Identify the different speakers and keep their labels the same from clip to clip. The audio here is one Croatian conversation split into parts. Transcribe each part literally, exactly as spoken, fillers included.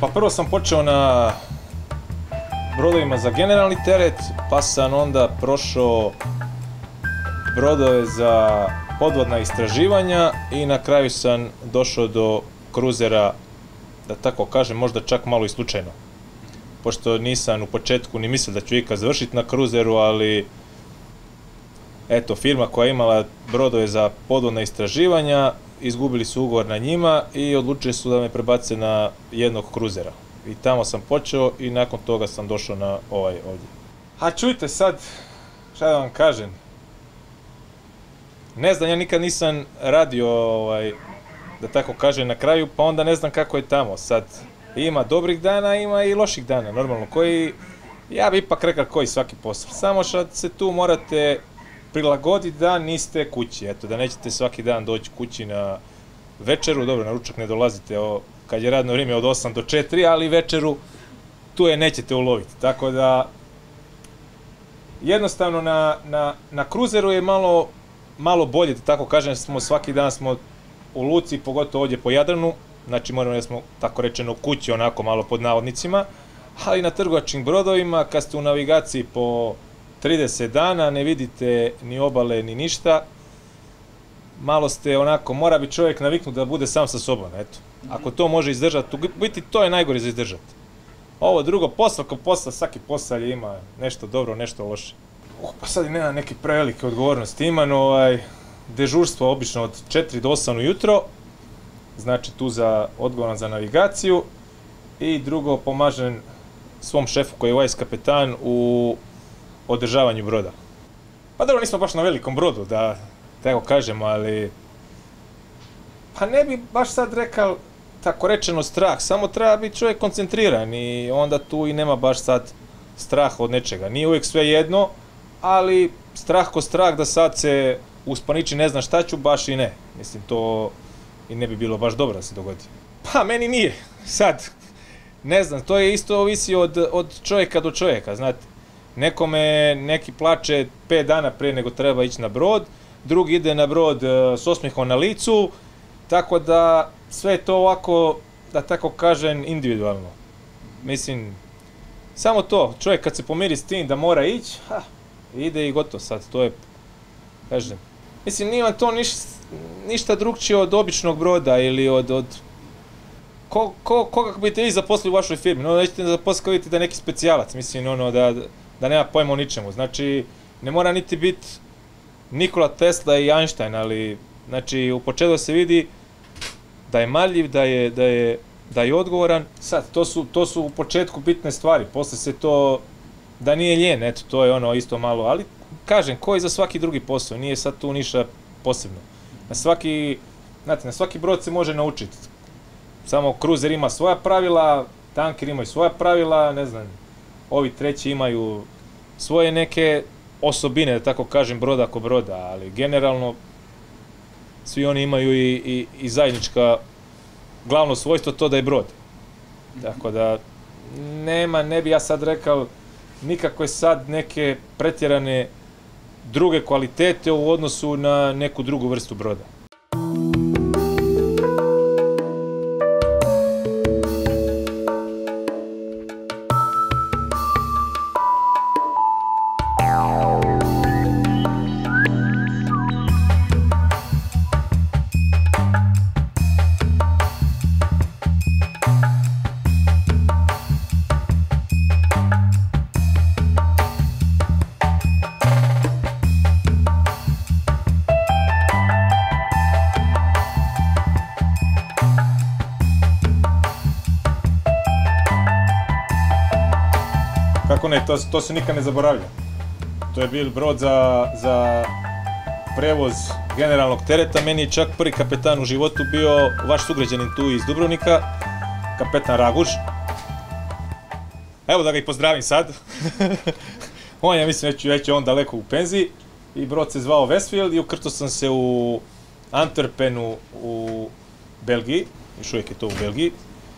Speaker 1: Pa prvo sam počeo na brodovima za generalni teret, pa sam onda prošao brodove za podvodna istraživanja i na kraju sam došao do kruzera, da tako kažem, možda čak malo i slučajno. Pošto nisam u početku ni mislio da ću ikad završiti na kruzeru, ali eto, firma koja je imala brodove za podvodna istraživanja, izgubili su ugovor na njima i odlučili su da me prebace na jednog kruzera. I tamo sam počeo i nakon toga sam došao na ovaj ovdje. A čujte sad, šta da vam kažem, ne znam, ja nikad nisam radio, ovaj, da tako kažem, na kraju, pa onda ne znam kako je tamo. Sad ima dobrih dana, ima i loših dana, normalno, koji, ja bi ipak rekao koji svaki posao. Samo što se tu morate prilagoditi da niste kući, eto, da nećete svaki dan doći kući na večeru, dobro, na ručak ne dolazite o, kad je radno vrijeme od osam do četiri, ali večeru tu je nećete uloviti, tako da jednostavno na, na, na kruzeru je malo, malo bolje, da tako kažem, smo svaki dan smo u luci, pogotovo ovdje po Jadranu, znači moramo da smo tako rečeno kući, onako malo pod navodnicima, ali na trgovačkim brodovima, kad ste u navigaciji po trideset dana, ne vidite ni obale ni ništa, malo ste onako, mora bi čovjek naviknuti da bude sam sa sobom, eto. Ako to može izdržati, u biti to je najgore za izdržati. Ovo drugo, posao kao posao, svaki posao ima nešto dobro, nešto loše. Uh, pa sad i nema neke prevelike odgovornosti, imam ovaj, dežurstvo obično od četiri do osam ujutro, znači tu za odgovoran za navigaciju, i drugo, pomažem svom šefu koji je vice kapetan u održavanju broda. Pa dobro, nismo baš na velikom brodu, da tako kažem, ali pa ne bi baš sad rekao tako rečeno strah, samo treba biti čovjek koncentriran i onda tu i nema baš sad strah od nečega. Nije uvijek sve jedno, ali strah ko strah da sad se uspaniči ne znam šta ću, baš i ne. Mislim, to i ne bi bilo baš dobro da se dogodi. Pa meni nije, sad, ne znam, to je isto ovisi od, od čovjeka do čovjeka, znate. Nekome neki plače pet dana prije nego treba ići na brod, drugi ide na brod s osmijehom na licu, tako da sve je to ovako, da tako kažem, individualno. Mislim, samo to, čovjek kad se pomiri s tim da mora ići, ha, ide i gotovo sad, to je, kažem. Mislim, nije to niš, ništa drugčije od običnog broda ili od, od ko, ko, koga biste vi zaposlili u vašoj firmi, no nećete zaposliti vidite da je neki specijalac, mislim, ono, da, da nema pojma o ničemu. Znači, ne mora niti biti Nikola Tesla i Einstein, ali, znači, u početku se vidi da je marljiv, da je, da je, da je odgovoran. Sad, to su, to su u početku bitne stvari, posle se to, da nije ljen, eto, to je ono isto malo, ali, kažem, ko i za svaki drugi posao, nije sad tu ništa posebno. Na svaki, znate, na svaki brod se može naučiti. Samo kruzer ima svoja pravila, tanker imaju svoja pravila, ne znam, ovi treći imaju svoje neke osobine, da tako kažem, broda ko broda, ali generalno svi oni imaju i, i, i zajednička glavno svojstvo, to da je brod. Tako da nema, ne bi ja sad rekao nikakve sad neke pretjerane druge kvalitete u odnosu na neku drugu vrstu broda. Kako ne, to, to se nikad ne zaboravlja. To je bil brod za, za prevoz generalnog tereta. Meni je čak prvi kapetan u životu bio vaš sugrađanin tu iz Dubrovnika, kapetan Raguž. Evo da ga i pozdravim sad. On, ja mislim, već, već je on daleko u penziji. I brod se zvao Westfield i ukrcao sam se u Antwerpenu u Belgiji. Još uvijek je to u Belgiji.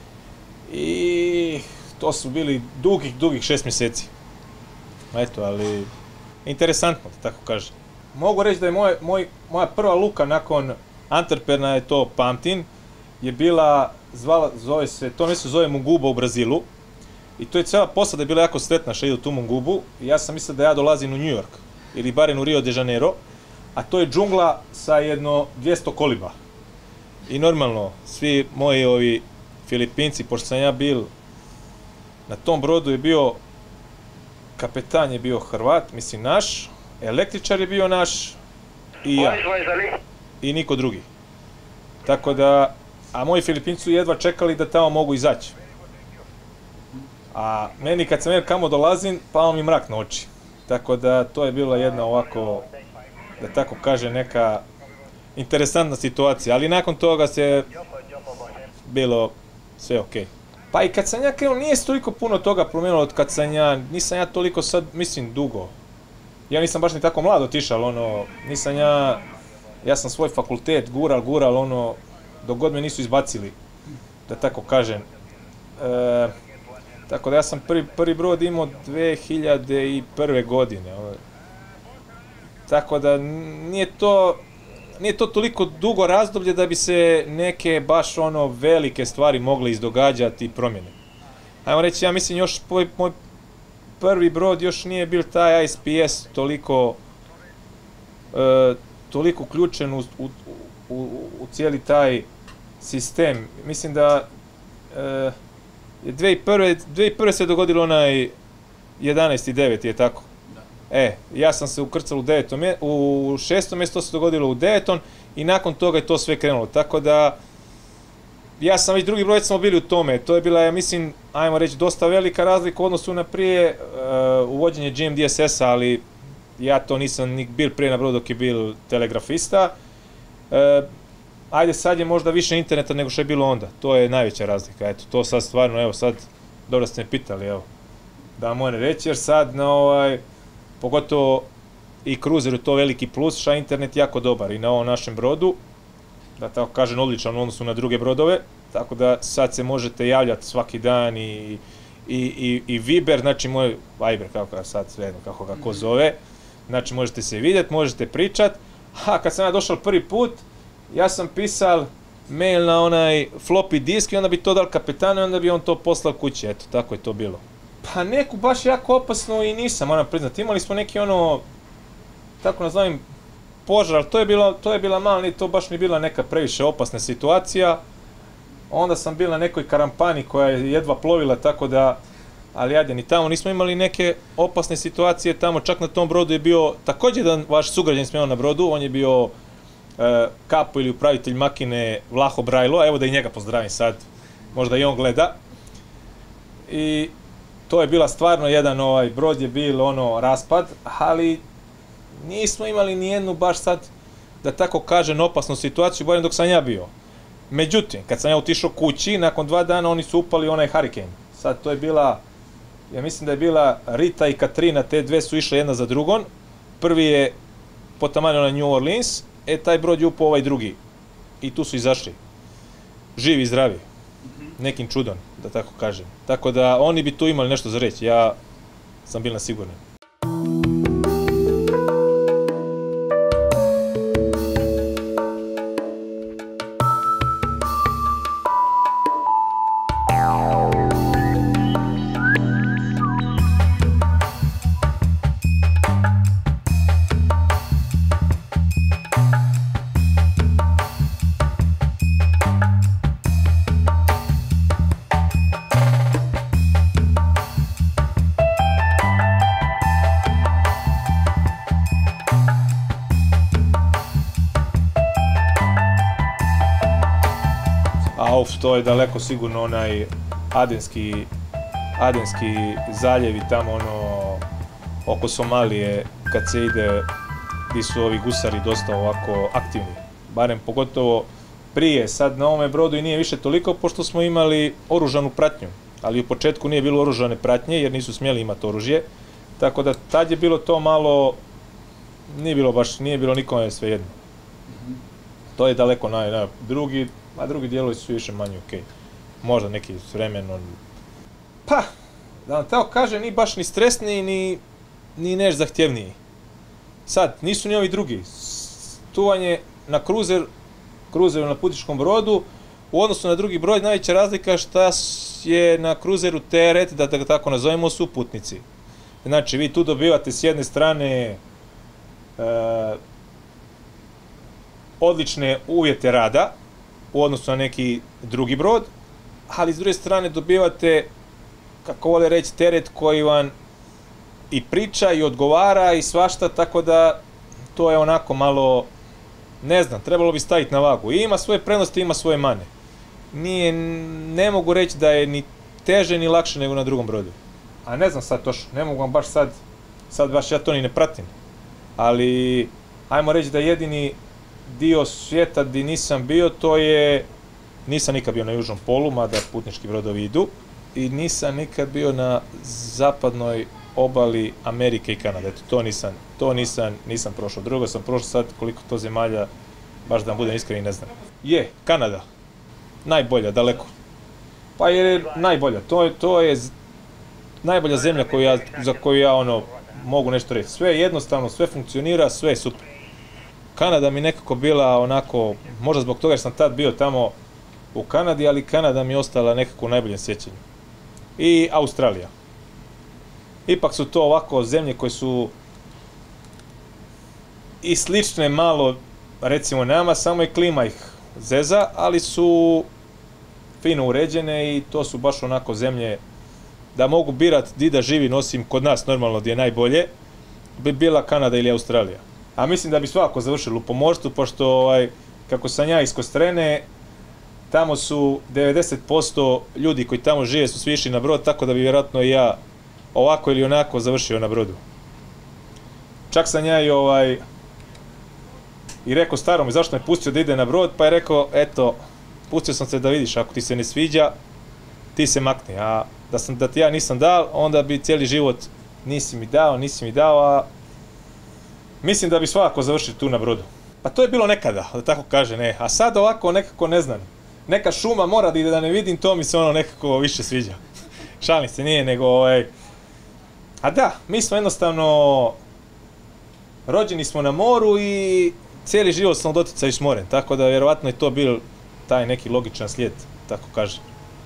Speaker 1: I to su bili dugih, dugih šest mjeseci. Eto, ali interesantno, da tako kažem. Mogu reći da je moj, moj, moja prva luka nakon Antwerpena, je to pamtim, je bila zvala, zove se, to mjesto zove Munguba u Brazilu. I to je cijela posada bila jako sretna što ide u tu Mungubu. I ja sam mislio da ja dolazim u New York, ili barem u Rio de Janeiro, a to je džungla sa jedno dvjesto koliba. I normalno, svi moji ovi Filipinci, pošto sam ja bil na tom brodu, je bio, kapetan je bio Hrvat, mislim naš, električar je bio naš i ja. I niko drugi. Tako da, a moji Filipinci su jedva čekali da tamo mogu izaći. A meni kad sam jer kamo dolazim, pao mi mrak na oči. Tako da to je bila jedna ovako, da tako kaže, neka interesantna situacija. Ali nakon toga se bilo sve okej. Pa i kad sam ja krenuo, nije se toliko puno toga promijenilo od kad sam ja, nisam ja toliko sad, mislim, dugo. Ja nisam baš ni tako mlad otišao, ono, nisam ja, ja sam svoj fakultet gural, gural, ono, dok god me nisu izbacili, da tako kažem. E, tako da ja sam prvi, prvi brod imao dve hiljade prve. godine. Tako da nije to, nije to toliko dugo razdoblje da bi se neke baš ono velike stvari mogle izdogađati i promjene. Ajmo reći, ja mislim još moj, moj prvi brod još nije bil taj I S P S toliko e, toliko uključen u, u, u, u cijeli taj sistem. Mislim da e, je dve hiljade prve. se dogodilo onaj jedanaesti deveti je tako? E, ja sam se ukrcao u devetom, u šestom mjestu, to se dogodilo u devetom i nakon toga je to sve krenulo, tako da ja sam već drugi broj smo bili u tome, to je bila, ja mislim, ajmo reći, dosta velika razlika u odnosu na prije uh, uvođenje G M D S S-a, ali ja to nisam ni bil prije na brodu dok je bil telegrafista. Uh, ajde, sad je možda više interneta nego što je bilo onda, to je najveća razlika, eto, to sad stvarno, evo sad, dobro ste me pitali, evo, da moram reći, jer sad na ovaj, pogotovo i cruiseru to veliki plus, što je internet jako dobar i na ovom našem brodu, da tako kažem odličan u odnosu na druge brodove, tako da sad se možete javljati svaki dan i, i, i, i Viber, znači moj Viber, kako ga sad svejedno, kako ga ko zove, znači možete se vidjeti, možete pričat, a kad sam ja došao prvi put, ja sam pisal mail na onaj floppy disk i onda bi to dal kapetanu i onda bi on to poslao kući, eto, tako je to bilo. Pa neku baš jako opasnu i nisam, moram priznati. Imali smo neki ono, tako nazovem, požar, ali to je bila, to je bila mala, to baš mi bila neka previše opasna situacija. Onda sam bil na nekoj karampani koja je jedva plovila, tako da, ali ajde, ni tamo nismo imali neke opasne situacije, tamo čak na tom brodu je bio također jedan vaš sugrađan smjeno na brodu, on je bio e, kapo ili upravitelj makine Vlaho Brajlo, evo da i njega pozdravim sad, možda i on gleda. I to je bila stvarno jedan, ovaj, brod je bil ono raspad, ali nismo imali ni jednu baš sad, da tako kažem, opasnu situaciju, barem dok sam ja bio. Međutim, kad sam ja otišao kući, nakon dva dana oni su upali onaj Hurricane. Sad to je bila, ja mislim da je bila Rita i Katrina, te dve su išle jedna za drugom. Prvi je potamanio na New Orleans, e taj brod je upao ovaj drugi. I tu su izašli. Živi i zdravi. Nekim čudom, da tako kažem. Tako da oni bi tu imali nešto za reći, ja sam bil na sigurno. To je daleko sigurno onaj Adenski, Adenski zaljev i tamo ono oko Somalije kad se ide, gdje su ovi gusari dosta ovako aktivni. Barem pogotovo prije, sad na ovome brodu i nije više toliko pošto smo imali oružanu pratnju, ali u početku nije bilo oružane pratnje jer nisu smjeli imati oružje, tako da tad je bilo to malo, nije bilo baš, nije bilo nikome svejedno. To je daleko naj, naj, drugi, a drugi dijelovi su više manje okej. Možda neki s vremenom. Pa, da vam tako kažem, ni baš ni stresniji, ni, ni neš zahtjevniji. Sad, nisu ni ovi drugi. Stuvanje na kruzer, kruzeru na putničkom brodu, U odnosu na drugi brod najveća razlika šta je na kruzeru teret, da ga tako nazovemo, su putnici. Znači, vi tu dobivate s jedne strane e, odlične uvjete rada u odnosu na neki drugi brod, ali s druge strane dobivate, kako vole reći, teret koji vam i priča i odgovara i svašta, tako da to je onako malo, ne znam, trebalo bi staviti na vagu. I ima svoje prednosti, ima svoje mane. Nije, ne mogu reći da je ni teže ni lakše nego na drugom brodu. A ne znam sad točno, ne mogu vam baš sad, sad baš ja to ni ne pratim. Ali, ajmo reći da jedini dio svijeta gdje nisam bio, to je, nisam nikad bio na južnom polu, mada putnički brodovi idu, i nisam nikad bio na zapadnoj obali Amerike i Kanade. Eto, to nisam, to nisam, nisam prošao. Drugo sam prošao sad, koliko to zemalja, baš da vam budem iskren, ne znam. Je, Kanada. Najbolja, daleko. Pa je najbolja. To, to je najbolja zemlja koju ja, za koju ja ono, mogu nešto reći. Sve je jednostavno, sve funkcionira, sve je super. Kanada mi nekako bila onako, možda zbog toga jer sam tad bio tamo u Kanadi, ali Kanada mi je ostala nekako u najboljem sjećanju. I Australija. Ipak su to ovako zemlje koje su i slične malo, recimo nama, samo je klima ih zeza, ali su fino uređene i to su baš onako zemlje da mogu birati di da živim, osim kod nas normalno gdje je najbolje, bi bila Kanada ili Australija. A mislim da bi svakako završili u pomorstvu, pošto ovaj, kako sam ja iz Kostrene, tamo su devedeset posto ljudi koji tamo žive su svi išli na brod, tako da bi vjerojatno i ja ovako ili onako završio na brodu. Čak sam ja i ovaj i rekao starom zašto me pustio da ide na brod, pa je rekao eto, pustio sam se da vidiš, ako ti se ne sviđa, ti se makni, a da, sam, da ti ja nisam dao, onda bi cijeli život nisi mi dao, nisi mi dao, a mislim da bi svakako završio tu na brodu. Pa to je bilo nekada, da tako kaže, ne, a sad ovako nekako ne znam, neka šuma mora da ide da ne vidim, to mi se ono nekako više sviđa. Šalim se, nije, nego ovaj, a da, mi smo jednostavno rođeni smo na moru i cijeli život smo u doticaju s morem, tako da vjerovatno je to bil taj neki logičan slijed, tako kaže.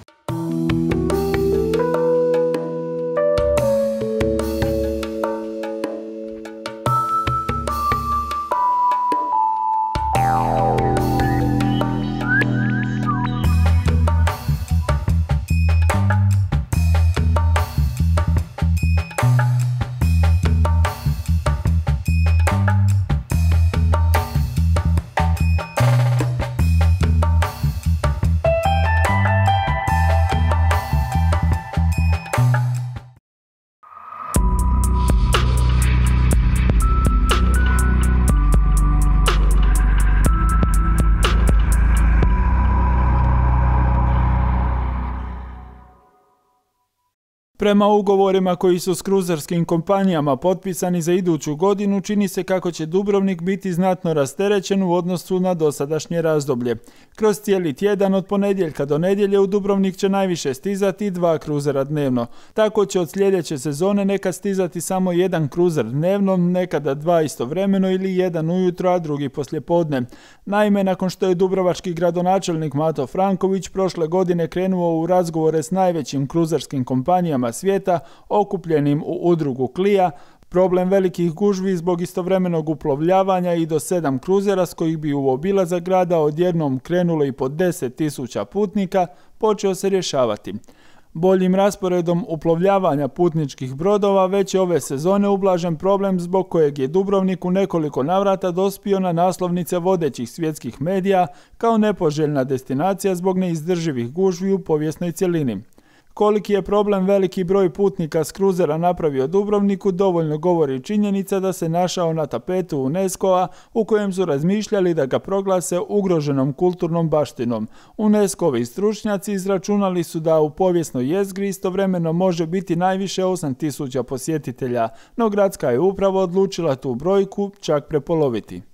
Speaker 2: Prema ugovorima koji su s kruzerskim kompanijama potpisani za iduću godinu, čini se kako će Dubrovnik biti znatno rasterećen u odnosu na dosadašnje razdoblje. Kroz cijeli tjedan od ponedjeljka do nedjelje u Dubrovnik će najviše stizati dva kruzera dnevno. Tako će od sljedeće sezone nekad stizati samo jedan kruzer dnevno, nekada dva istovremeno ili jedan ujutro, a drugi poslijepodne. Naime, nakon što je dubrovački gradonačelnik Mato Franković prošle godine krenuo u razgovore s najvećim kruzerskim kompanijama svijeta, okupljenim u udrugu Klija, problem velikih gužvi zbog istovremenog uplovljavanja i do sedam kruzera s kojih bi u obilazak grada odjednom krenulo i po deset tisuća putnika, počeo se rješavati. Boljim rasporedom uplovljavanja putničkih brodova već je ove sezone ublažen problem zbog kojeg je Dubrovnik u nekoliko navrata dospio na naslovnice vodećih svjetskih medija kao nepoželjna destinacija zbog neizdrživih gužvi u povijesnoj cjelini. Koliki je problem veliki broj putnika s kruzera napravio Dubrovniku dovoljno govori činjenica da se našao na tapetu UNESCO-a u kojem su razmišljali da ga proglase ugroženom kulturnom baštinom. UNESCO-ovi stručnjaci izračunali su da u povijesnoj jezgri istovremeno može biti najviše osam tisuća posjetitelja, no gradska je uprava odlučila tu brojku čak prepoloviti.